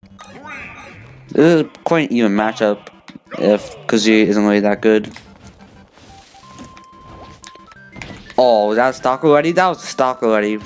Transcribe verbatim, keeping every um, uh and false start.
This is quite an even matchup if Kazuya isn't really that good. Oh, was that stock already? That was stock already.